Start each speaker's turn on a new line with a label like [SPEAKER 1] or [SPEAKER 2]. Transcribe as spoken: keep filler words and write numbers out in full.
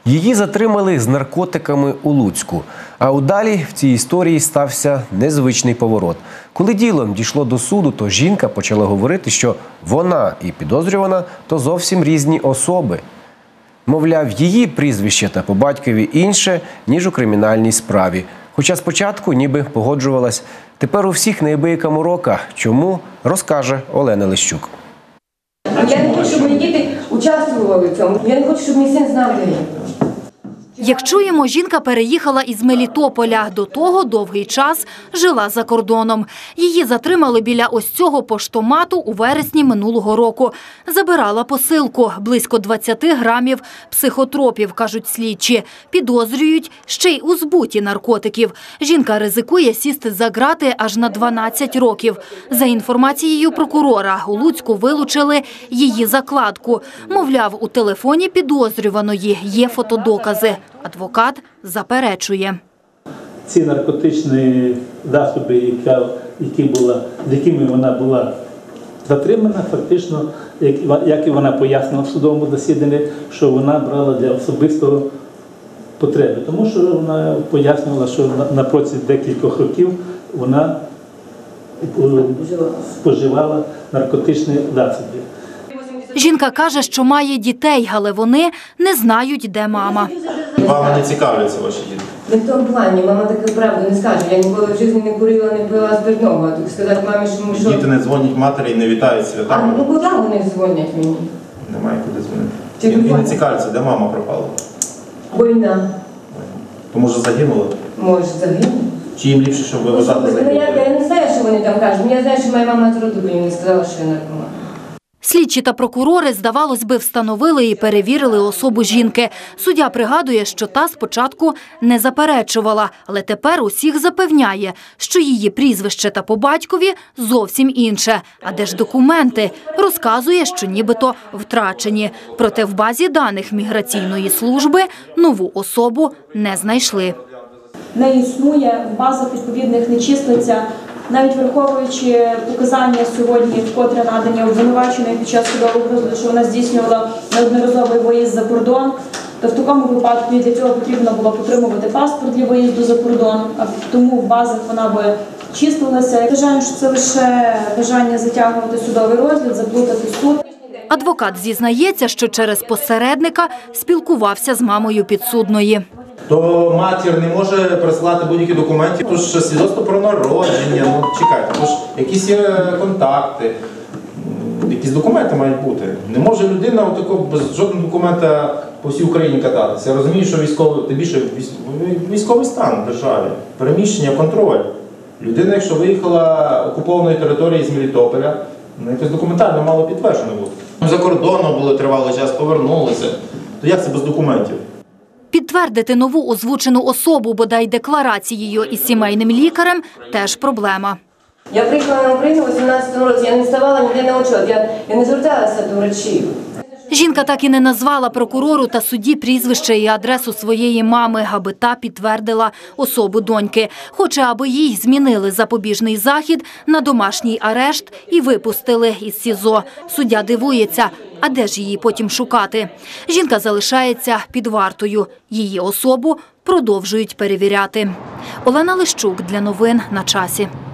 [SPEAKER 1] Її затримали з наркотиками у Луцьку. А удалі в цій історії стався незвичний поворот. Коли діло дійшло до суду, то жінка почала говорити, що вона і підозрювана – то зовсім різні особи. Мовляв, її прізвище та по батькові інше, ніж у кримінальній справі. Хоча спочатку ніби погоджувалась. Тепер у всіх неабияка морока. Чому – розкаже Олена Лищук.
[SPEAKER 2] Я не хочу, щоб мої діти участвували в цьому. Я не хочу, щоб мій син знав, де я.
[SPEAKER 3] Як чуємо, жінка переїхала із Мелітополя. До того довгий час жила за кордоном. Її затримали біля ось цього поштомату у вересні минулого року. Забирала посилку – близько двадцяти грамів психотропів, кажуть слідчі. Підозрюють ще й у збуті наркотиків. Жінка ризикує сісти за ґрати аж на дванадцять років. За інформацією прокурора, у Луцьку вилучили її закладку. Мовляв, у телефоні підозрюваної є фотодокази. Адвокат заперечує.
[SPEAKER 4] Ці наркотичні засоби, яка, які була, з якими вона була затримана, фактично, як, як і вона пояснила в судовому засіданні, що вона брала для особистого потреби. Тому що вона пояснювала, що на, на протязі декількох років вона споживала наркотичні засоби.
[SPEAKER 3] Жінка каже, що має дітей, але вони не знають, де мама.
[SPEAKER 5] Вам не цікавляться ваші діти?
[SPEAKER 2] Не в тому плані, мама таку правду не скаже. Я ніколи в житті не курила, не пила спиртного. А тут сказати мамі, що ми що...
[SPEAKER 5] Діти не дзвонять матері і не вітають святами.
[SPEAKER 2] А ну куди вони дзвонять мені?
[SPEAKER 5] Немає куди дзвонити. І не цікавляться, де мама пропала?
[SPEAKER 2] Війна.
[SPEAKER 5] То може загинула?
[SPEAKER 2] Може загинула.
[SPEAKER 5] Чи їм ліпше, щоб ви вважати загинула?
[SPEAKER 2] Я, я не знаю, що вони там кажуть. Я знаю, що моя мама з роду мені не сказала, що я наркоман.
[SPEAKER 3] Слідчі та прокурори, здавалось би, встановили і перевірили особу жінки. Суддя пригадує, що та спочатку не заперечувала, але тепер усіх запевняє, що її прізвище та по батькові зовсім інше. А де ж документи? Розказує, що нібито втрачені. Проте в базі даних міграційної служби нову особу не знайшли.
[SPEAKER 6] Не існує, в базах відповідних не числиться. Навіть враховуючи показання сьогодні, вкотре надані обвинуваченої під час судового розгляду, що вона здійснювала неодноразовий виїзд за кордон, то в такому випадку для цього потрібно було отримувати паспорт для виїзду за кордон, а тому в базах вона би числилася. Я вважаю, що це лише бажання затягувати судовий розгляд, заплутати суд.
[SPEAKER 3] Адвокат зізнається, що через посередника спілкувався з мамою підсудної.
[SPEAKER 5] То матір не може присилати будь-які документи, тож свідоцтво про народження, ну чекайте, тож якісь є контакти, якісь документи мають бути. Не може людина отако без жодного документа по всій Україні кататися. Я розумію, що військовий, тим більше військовий стан в державі, переміщення, контроль. Людина, якщо виїхала окупованої території з Мелітополя, ну якось документально мало підтверджено бути. За кордоном були тривалий час, повернулися. То як це без документів?
[SPEAKER 3] Підтвердити нову озвучену особу, бодай декларацією із сімейним лікарем, теж проблема.
[SPEAKER 2] Я приїхала на Україну у вісімнадцятому році, я не ставала ніде на учет, я, я не зверталася до врачів.
[SPEAKER 3] Жінка так і не назвала прокурору та судді прізвище і адресу своєї мами, аби та підтвердила особу доньки. Хоче, аби їй змінили запобіжний захід на домашній арешт і випустили із СІЗО. Суддя дивується, а де ж її потім шукати? Жінка залишається під вартою. Її особу продовжують перевіряти. Олена Лищук для новин на часі.